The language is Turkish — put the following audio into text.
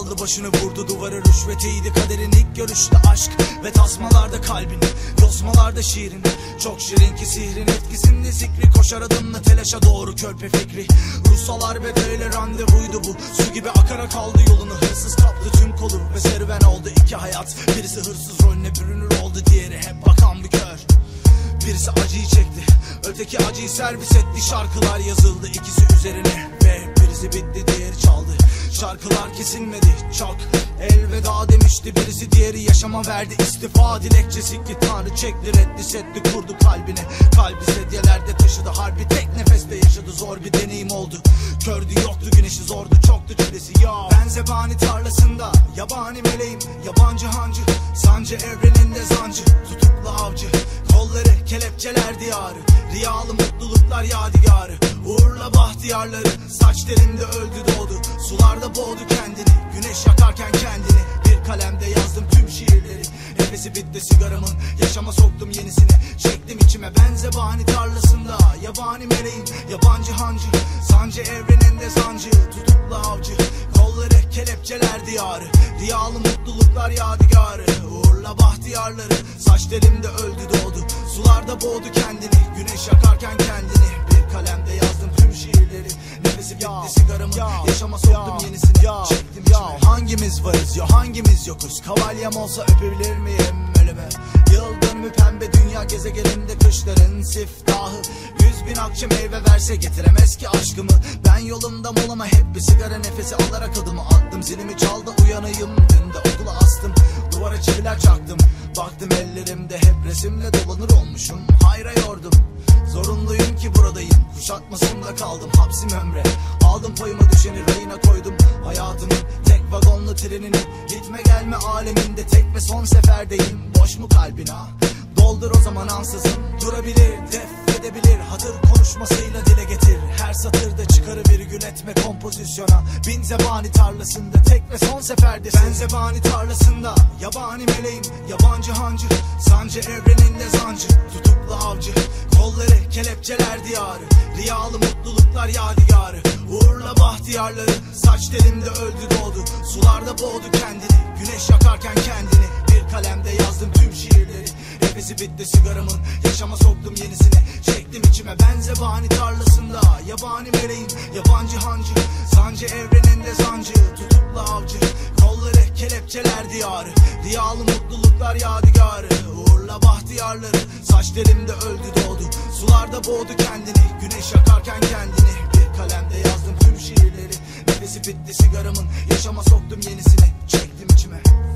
Aldı başını vurdu duvara, rüşvetiydi kaderin ilk görüşte. Aşk ve tasmalarda kalbini, yosmalarda şiirini. Çok şirin ki sihrin etkisinde zikri. Koşar adımla telaşa doğru körpe fikri. Ruhsalar bedeyle randevuydu bu. Su gibi akarak aldı yolunu. Hırsız kaptı tüm kolu ve serüven oldu iki hayat. Birisi hırsız rolüne bürünür oldu, diğeri hep bakan bir kör. Birisi acıyı çekti, öteki acıyı servis etti. Şarkılar yazıldı ikisi üzerine ve birisi bitti, diğeri çaldı. Şarkılar kesilmedi çok, elveda demişti birisi, diğeri yaşama verdi istifa dilekçesi ki Tanrı çekti reddi setti kurdu kalbine. Kalbi sedyelerde taşıdı, harbi tek nefeste yaşadı, zor bir deneyim oldu. Kördü yoktu güneşi, zordu çoktu çilesi ya. Ben zebani tarlasında yabani meleğim, yabancı hancı, sancı evreninde zancı, tutuklu avcı. Kolları kelepçeler diyarı, riyalı mutluluklar yadigarı. Uğurla bahtiyarları, saç terimde öldü doğdu. Sularda boğdu kendini, güneş yakarken kendini. Bir kalemde yazdım tüm şiirleri. Nefesi bitti sigaramın, yaşama soktum yenisini. Çektim içime ben zebani tarlasında yabani meleğim, yabancı hancı, sancı evreninde zancı, tutuklu avcı. Kolları kelepçeler diyarı, riyalı mutluluklar yadigarı. Uğurla bahtiyarları, saç terimde öldü doğdu. Sularda boğdu kendini, güneş yakarken kendini. Bir kalemde yazdım tüm şiirleri. Nefesi bitti sigaramın, yaşama soktum yenisini. Çektim içime. Hangimiz varız ya hangimiz yokuz? Kavalyem olsa öpebilir miyim ölüme? Yıl dönümü pembe dünya gezegeninde kışların siftahı. 100.000 akçe meyve verse getiremez ki aşkımı. Ben yolumda molama hep bir sigara nefesi alarak adımı attım. Zilimi çaldı uyanayım, dün de okula astım. Duvara çiviler çaktım, baktım ellerimde hep resimle dolanır olmuşum. Hayra yordum, zorunluyum ki buradayım. Kuşatmasında kaldım, hapsim ömre. Aldım payıma düşeni rayına koydum. Hayatımın tek vagonlu trenini, gitme gelme aleminde tek ve son seferdeyim. Boş mu kalbin ha? Doldur o zaman ansızın. Durabilir, def edebilir, hatır konuşmasıyla dile getir. Her satırda çıkarı virgül etme kompozisyona. Bin zebani tarlasında tek ve son seferdesin. Ben zebani tarlasında yabani meleğim, yabancı hancı, sancı evreninde zancı, tutuklu avcı. Kolları kelepçeler diyarı, riyalı mutluluklar yadigarı. Uğurla bahtiyarları, saç telimde öldü doğdu. Sularda boğdu kendini, güneş yakarken kendini. Bir kalemde yazdım tüm şiirleri. Nefesi bitti sigaramın, yaşama soktum yenisine. Çektim içime ben zebani tarlasında yabani meleğim, yabancı hancı, sancı evreninde zancı, tutuklu avcı. Kolları kelepçeler diyarı, riyalı mutluluklar yadigarı. Uğurla bahtiyarları, saç telimde öldü doğdu. Sularda boğdu kendini, güneş yakarken kendini. Bir kalemde yazdım tüm şiirleri. Nefesi bitti sigaramın, yaşama soktum yenisine. Çektim içime.